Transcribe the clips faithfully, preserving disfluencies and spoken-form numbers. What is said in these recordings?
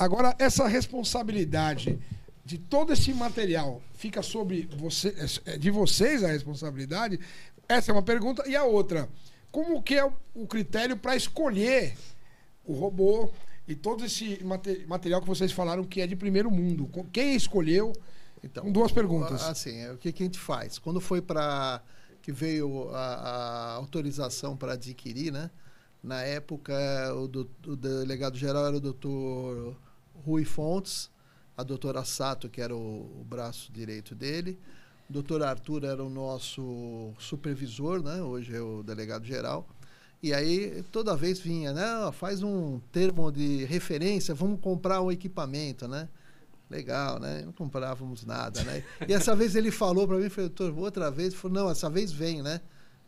Agora, essa responsabilidade de todo esse material fica sobre você, de vocês a responsabilidade? Essa é uma pergunta. E a outra, como que é o critério para escolher o robô e todo esse material que vocês falaram que é de primeiro mundo? Quem escolheu? Então, com duas perguntas. Assim, o que, que a gente faz? Quando foi para que veio a, a autorização para adquirir, né? Na época, o, do, o delegado geral era o doutor Rui Fontes, a doutora Sato, que era o, o braço direito dele, o doutor Arthur era o nosso supervisor, né? Hoje é o delegado geral. E aí, toda vez vinha, né? Faz um termo de referência, vamos comprar um equipamento, né? Legal, né? Não comprávamos nada, né? E essa vez ele falou para mim, falei, doutor, outra vez? Ele falou, não, essa vez vem, né?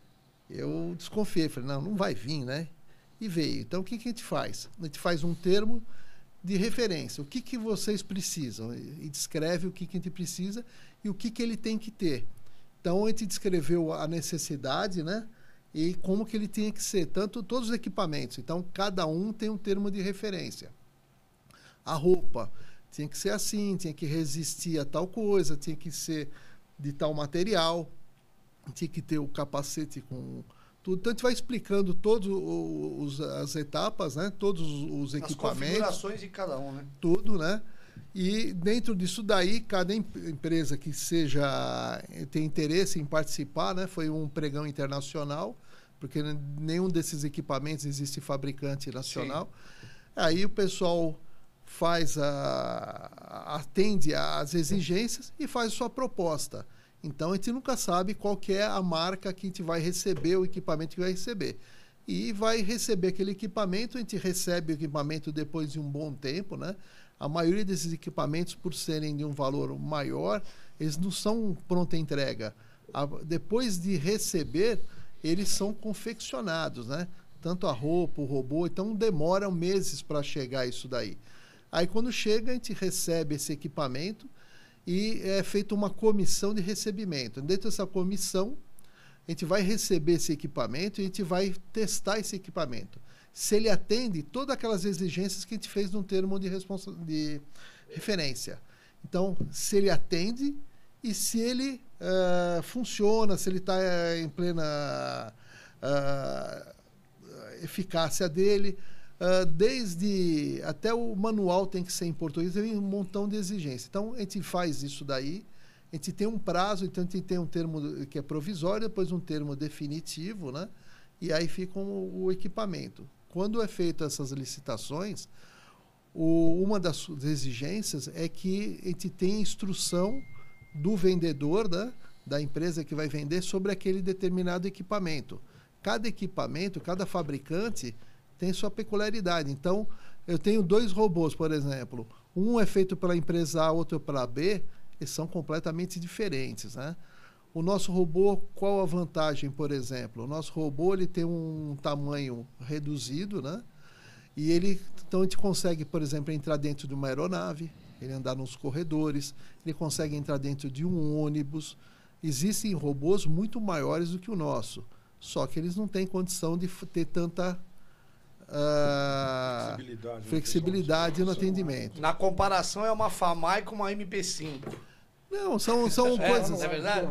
Eu desconfiei, falei, não, não vai vir, né? E veio. Então, o que, que a gente faz? A gente faz um termo de referência. O que, que vocês precisam? E descreve o que, que a gente precisa e o que, que ele tem que ter. Então, a gente descreveu a necessidade, né? E como que ele tinha que ser, tanto todos os equipamentos. Então, cada um tem um termo de referência. A roupa tinha que ser assim, tinha que resistir a tal coisa, tinha que ser de tal material, tinha que ter o capacete com tudo. Então, a gente vai explicando todas as etapas, né? Todos os equipamentos. As configurações de cada um, né? Tudo, né? E dentro disso daí, cada empresa que seja tem interesse em participar, né? Foi um pregão internacional, porque nenhum desses equipamentos existe fabricante nacional. Sim. Aí o pessoal faz a, atende às exigências e faz sua proposta. Então, a gente nunca sabe qual que é a marca que a gente vai receber, o equipamento que vai receber. E vai receber aquele equipamento, a gente recebe o equipamento depois de um bom tempo, né? A maioria desses equipamentos, por serem de um valor maior, eles não são pronta entrega. A, depois de receber, eles são confeccionados, né? Tanto a roupa, o robô, então demoram meses para chegar isso daí. Aí, quando chega, a gente recebe esse equipamento e é feita uma comissão de recebimento. Dentro dessa comissão, a gente vai receber esse equipamento e a gente vai testar esse equipamento. Se ele atende todas aquelas exigências que a gente fez no termo de, de referência. Então, se ele atende e se ele uh, funciona, se ele está uh, em plena uh, eficácia dele. Uh, desde até o manual tem que ser em português, tem um montão de exigências. Então, a gente faz isso daí, a gente tem um prazo, então a gente tem um termo que é provisório, depois um termo definitivo, né? E aí fica o, o equipamento. Quando é feito essas licitações, o, uma das exigências é que a gente tem instrução do vendedor, né? Da empresa que vai vender sobre aquele determinado equipamento. Cada equipamento, cada fabricante tem sua peculiaridade. Então, eu tenho dois robôs, por exemplo. Um é feito pela empresa A, outro pela B. Eles são completamente diferentes, né? O nosso robô, qual a vantagem, por exemplo? O nosso robô ele tem um tamanho reduzido, né? E ele, então, a gente consegue, por exemplo, entrar dentro de uma aeronave, ele andar nos corredores, ele consegue entrar dentro de um ônibus. Existem robôs muito maiores do que o nosso, só que eles não têm condição de ter tanta Uh, flexibilidade, flexibilidade no atendimento. Na comparação, é uma FAMAI com uma M P cinco. Não, são, são é, coisas... Não é verdade?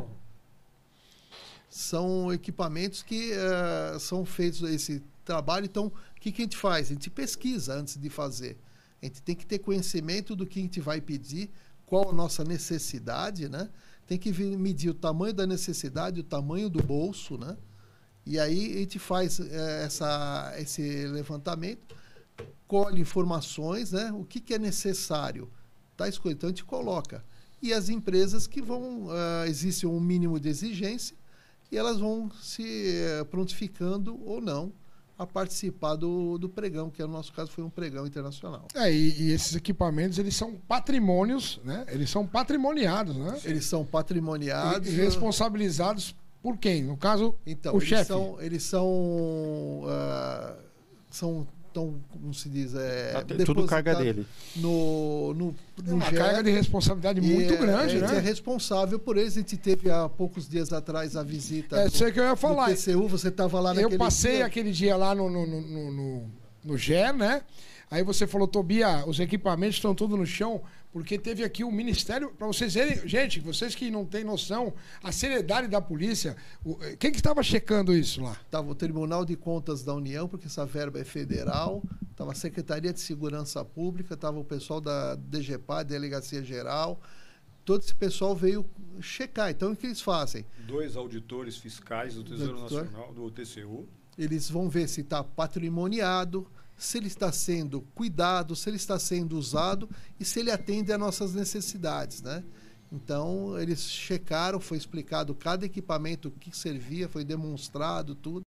São equipamentos que uh, são feitos esse trabalho. Então, o que, que a gente faz? A gente pesquisa antes de fazer. A gente tem que ter conhecimento do que a gente vai pedir, qual a nossa necessidade, né? Tem que medir o tamanho da necessidade, o tamanho do bolso, né? E aí a gente faz é, essa, esse levantamento, colhe informações, né? O que, que é necessário. Tá escolhido. Então a gente coloca. E as empresas que vão, uh, existe um mínimo de exigência e elas vão se uh, prontificando ou não a participar do, do pregão, que no nosso caso foi um pregão internacional. É, e, e esses equipamentos, eles são patrimônios, né? Eles são patrimoniados, né? Eles são patrimoniados. E, e responsabilizados por quem? No caso, então, o eles chefe. São, eles são... Uh, são tão, como se diz... É, tudo carga dele. No, no, no é uma G E, carga de responsabilidade muito é, grande, a gente né? é responsável por eles. A gente teve há poucos dias atrás a visita é, do, sei que eu ia falar. do P C U. Você estava lá eu naquele passei dia. aquele dia lá no, no, no, no, no G E, né? Aí você falou, Tobia, os equipamentos estão todos no chão, porque teve aqui o Ministério, para vocês verem, gente, vocês que não têm noção, a seriedade da polícia, o, quem que estava checando isso lá? Estava o Tribunal de Contas da União, porque essa verba é federal, estava a Secretaria de Segurança Pública, estava o pessoal da D G P A, Delegacia Geral, todo esse pessoal veio checar. Então, o que eles fazem? Dois auditores fiscais do Tesouro Auditor. Nacional, do T C U. Eles vão ver se está patrimoniado, se ele está sendo cuidado, se ele está sendo usado e se ele atende às nossas necessidades, né? Então, eles checaram, foi explicado cada equipamento que servia, foi demonstrado tudo.